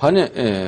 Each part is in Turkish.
Hani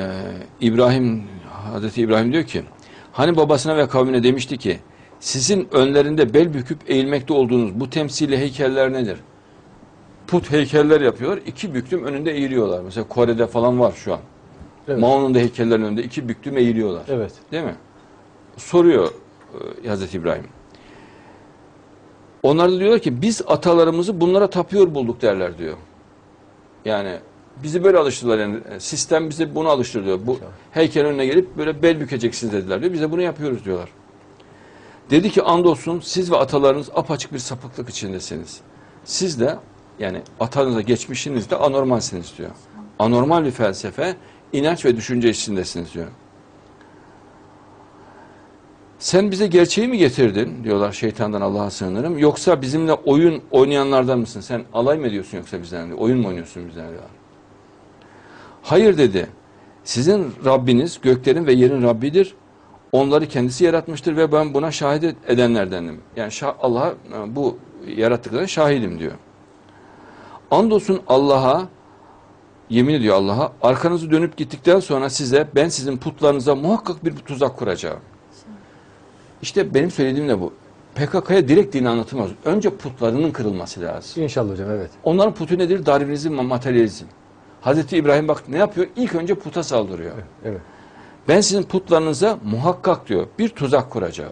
Hazreti İbrahim diyor ki, hani babasına ve kavmine demişti ki, sizin önlerinde bel büküp eğilmekte olduğunuz bu temsili heykeller nedir? Put heykeller yapıyorlar, iki büklüm önünde eğiliyorlar. Mesela Kore'de falan var şu an. Evet. Mao'nun da heykellerin önünde iki büklüm eğiliyorlar. Evet. Değil mi? Soruyor Hazreti İbrahim. Onlar da diyorlar ki biz atalarımızı bunlara tapıyor bulduk derler diyor. Yani bizi böyle alıştırdılar, yani sistem bize bunu alıştırıyor. Bu heykelin önüne gelip böyle bel bükeceksiniz dediler diyor. Biz de bunu yapıyoruz diyorlar. Dedi ki andolsun siz ve atalarınız apaçık bir sapıklık içindesiniz. Siz de yani atanızda geçmişinizde anormalsiniz diyor. Anormal bir felsefe, inanç ve düşünce içindesiniz diyor. Sen bize gerçeği mi getirdin diyorlar, şeytandan Allah'a sığınırım. Yoksa bizimle oyun oynayanlardan mısın? Sen alay mı ediyorsun yoksa bizden diyor. Oyun mu oynuyorsun bizden diyor. Hayır dedi. Sizin Rabbiniz göklerin ve yerin Rabbidir. Onları kendisi yaratmıştır ve ben buna şahit edenlerdenim. Yani Allah'a bu yarattıklarına şahidim diyor. Andolsun Allah'a, yemin ediyor Allah'a, arkanızı dönüp gittikten sonra size, ben sizin putlarınıza muhakkak bir tuzak kuracağım. İşte benim söylediğim de bu. PKK'ya direkt dini anlatılmaz. Önce putlarının kırılması lazım. İnşallah hocam, evet. Onların putu nedir? Darwinizm, materyalizm. Hazreti İbrahim bak ne yapıyor? İlk önce puta saldırıyor. Evet. Evet. Ben sizin putlarınıza muhakkak diyor bir tuzak kuracağım.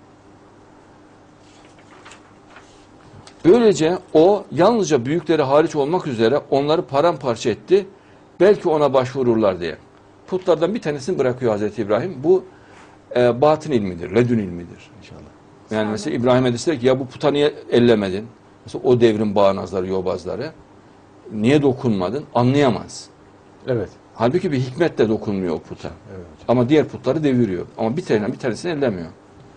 Böylece o yalnızca büyükleri hariç olmak üzere onları paramparça etti. Belki ona başvururlar diye. Putlardan bir tanesini bırakıyor Hazreti İbrahim. Bu batın ilmidir, ledün ilmidir. İnşallah. Yani mesela İbrahim'e deseler ki ya bu puta niye ellemedin? Mesela o devrin bağnazları, yobazları. Niye dokunmadın? Anlayamaz. Evet. Halbuki bir hikmetle dokunmuyor o puta. Evet. Ama diğer putları deviriyor. Ama bir tanesini ellemiyor.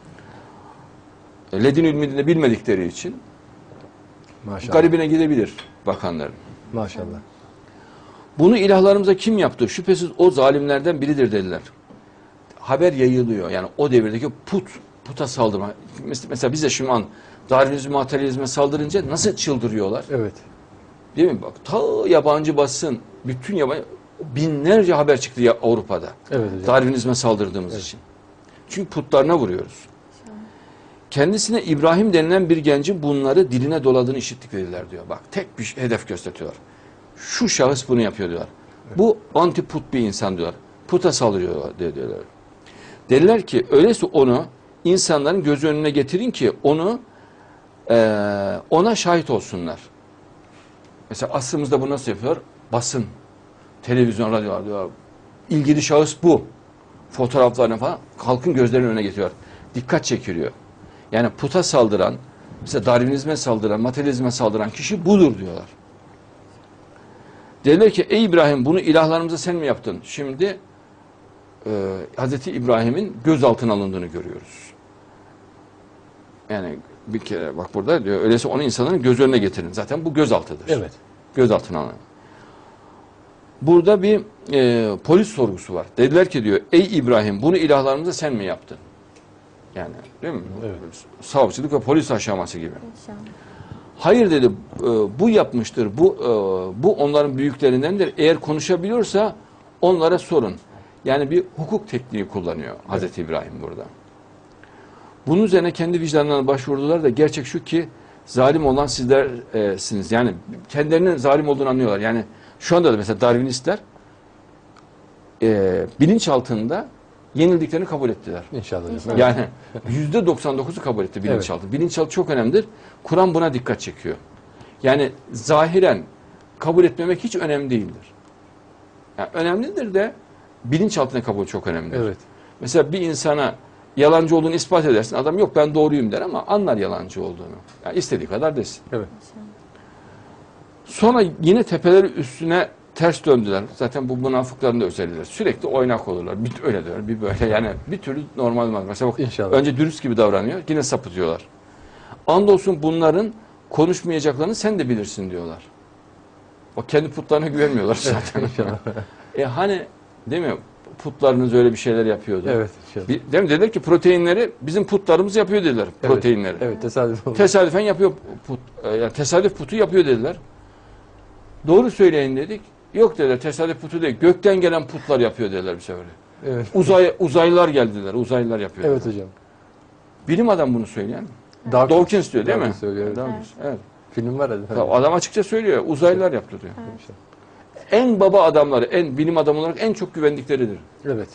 Ledin ilmini de bilmedikleri için Maşallah. garibine gidebilir bakanların. Maşallah. Bunu ilahlarımıza kim yaptı? Şüphesiz o zalimlerden biridir dediler. Haber yayılıyor. Yani o devirdeki puta saldırma. Mesela biz de şu an Darwinizm, materyalizme saldırınca nasıl çıldırıyorlar? Evet. Değil mi? Bak ta yabancı basın, bütün yabancı binlerce haber çıktı ya Avrupa'da. Evet hocam. Darwinizme saldırdığımız için. Çünkü putlarına vuruyoruz. Kendisine İbrahim denilen bir gencin bunları diline doladığını işittik dediler diyor. Bak tek bir hedef gösteriyorlar. Şu şahıs bunu yapıyor diyorlar. Evet. Bu anti put bir insan diyorlar. Puta saldırıyor diyorlar. Dediler ki öyleyse onu insanların gözü önüne getirin ki ona şahit olsunlar. Mesela asrımızda bu nasıl yapıyor? Basın, televizyon, radyo diyor. İlgili şahıs bu. Fotoğraflarını falan halkın gözlerinin önüne getiriyor. Dikkat çekiliyor. Yani puta saldıran, mesela Darwinizme saldıran, materyalizme saldıran kişi budur diyorlar. Dediler ki ey İbrahim bunu ilahlarımıza sen mi yaptın? Şimdi Hazreti İbrahim'in gözaltına alındığını görüyoruz. Yani bir kere bak burada diyor öyleyse onu insanların göz önüne getirin. Zaten bu gözaltıdır. Evet. Gözaltına alın. Burada bir polis sorgusu var. Dediler ki diyor ey İbrahim bunu ilahlarımıza sen mi yaptın? Yani değil mi? Evet. Savcılık ve polis aşaması gibi. Hayır dedi bu yapmıştır. Bu onların büyüklerindendir. Eğer konuşabiliyorsa onlara sorun. Yani bir hukuk tekniği kullanıyor Hazreti İbrahim burada. Bunun üzerine kendi vicdanlarına başvurdular da gerçek şu ki zalim olan sizlersiniz. Yani kendilerinin zalim olduğunu anlıyorlar. Yani şu anda da mesela Darwinistler bilinç altında yenildiklerini kabul ettiler. İnşallah. Evet. Yani %99'u kabul etti bilinçaltı. Evet. Bilinçaltı çok önemlidir. Kur'an buna dikkat çekiyor. Yani zahiren kabul etmemek hiç önemli değildir. Yani önemlidir de bilinçaltına kabul çok önemlidir. Evet. Mesela bir insana yalancı olduğunu ispat edersin. Adam yok ben doğruyum der ama anlar yalancı olduğunu. Yani istediği kadar desin. Evet. Sonra yine tepeleri üstüne ters döndüler. Zaten bu münafıkların da özelliğidir. Sürekli oynak olurlar. Bir öyle diyor, bir böyle. Yani bir türlü normal olmaz. Mesela bak, İnşallah. önce dürüst gibi davranıyor. Yine sapıtıyorlar. Andolsun bunların konuşmayacaklarını sen de bilirsin diyorlar. O kendi putlarına güvenmiyorlar zaten. İnşallah. Hani değil mi? Putlarınız öyle bir şeyler yapıyordu. Evet. Değil mi? Dediler ki proteinleri bizim putlarımız yapıyor dediler. Evet, proteinleri. Evet, tesadüf oldu. Tesadüfen yapıyor put. Yani tesadüf putu yapıyor dediler. Doğru söyleyin dedik. Yok dediler, tesadüf putu değil. Gökten gelen putlar yapıyor dediler bir sefer. Evet. Uzaylılar geldiler. Uzaylılar yapıyor. Evet hocam. Bilim adam bunu söyleyen. Dawkins Dawkins diyor değil mi? Dawkins söylüyor, evet. Dawkins, evet. Film var hadi. Tabii, adam açıkça söylüyor. Uzaylılar yaptı diyor. En baba adamları, en bilim adamı olarak en çok güvendikleridir. Evet.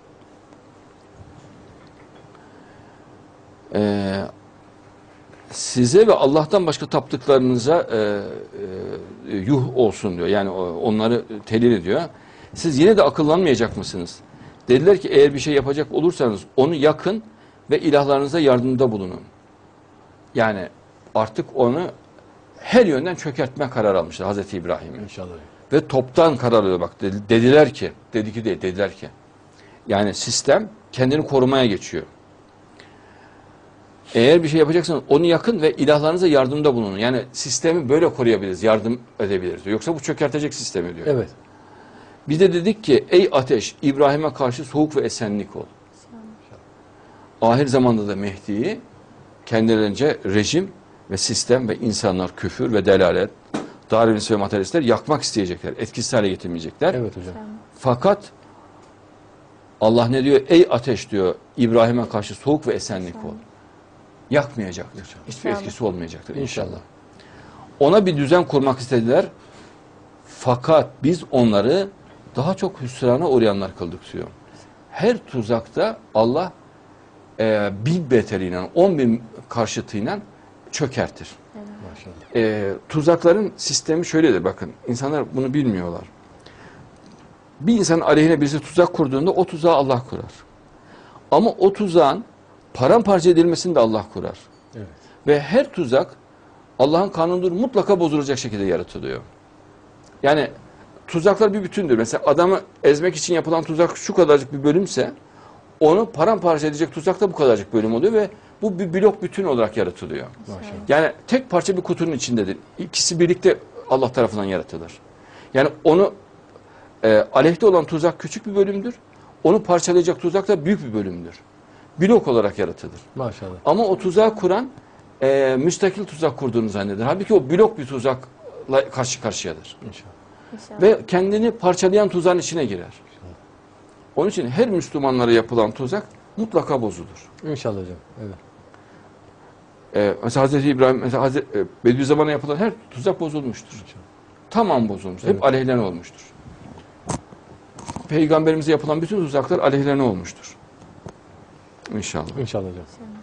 Size ve Allah'tan başka taptıklarınıza yuh olsun diyor. Yani onları telin ediyor. Siz yine de akıllanmayacak mısınız? Dediler ki eğer bir şey yapacak olursanız onu yakın ve ilahlarınıza yardımda bulunun. Yani artık onu her yönden çökertme kararı almışlar Hazreti İbrahim'in. İnşallah. Ve toptan karar alıyor bak. Dediler ki, dediler ki. Yani sistem kendini korumaya geçiyor. Eğer bir şey yapacaksanız onu yakın ve ilahlarınıza yardımda bulunun. Yani sistemi böyle koruyabiliriz, yardım edebiliriz diyor. Yoksa bu çökertecek sistemi diyor. Evet. Biz de dedik ki ey ateş İbrahim'e karşı soğuk ve esenlik ol. Ahir zamanda da Mehdi'yi kendilerince rejim ve sistem ve insanlar küfür ve delalet, Darwinist ve materyalistler yakmak isteyecekler. Etkisiz hale getirmeyecekler. Evet hocam. Fakat Allah ne diyor? Ey ateş diyor İbrahim'e karşı soğuk ve esenlik ol. Yakmayacaktır. Hiçbir etkisi olmayacaktır inşallah. Ona bir düzen kurmak istediler. Fakat biz onları daha çok hüsrana uğrayanlar kıldık diyor. Her tuzakta Allah bin beteriyle, 10.000 karşıtıyla çökertir. Maşallah. Tuzakların sistemi şöyledir bakın. İnsanlar bunu bilmiyorlar. Bir insan aleyhine birisi tuzak kurduğunda o tuzağı Allah kurar. Ama o tuzağın paramparça edilmesini de Allah kurar. Evet. Ve her tuzak Allah'ın kanunudur mutlaka bozulacak şekilde yaratılıyor. Yani tuzaklar bir bütündür. Mesela adamı ezmek için yapılan tuzak şu kadarcık bir bölümse onu paramparça edecek tuzak da bu kadarcık bölüm oluyor ve bu bir blok bütün olarak yaratılıyor. Maşallah. Yani tek parça bir kutunun içindedir. İkisi birlikte Allah tarafından yaratılır. Yani onu aleyhte olan tuzak küçük bir bölümdür. Onu parçalayacak tuzak da büyük bir bölümdür. Blok olarak yaratılır. Maşallah. Ama o tuzağı kuran müstakil tuzak kurduğunu zanneder. Halbuki o blok bir tuzakla karşı karşıyadır. İnşallah. Ve kendini parçalayan tuzağın içine girer. Onun için her Müslümanlara yapılan tuzak mutlaka bozulur. İnşallah hocam. Evet. Mesela Hazreti İbrahim, mesela Bediüzzaman'a yapılan her tuzak bozulmuştur. Tamam bozulmuştur. Evet. Hep aleyhlerine olmuştur. Peygamberimize yapılan bütün tuzaklar aleyhlerine olmuştur. İnşallah. İnşallah hocam.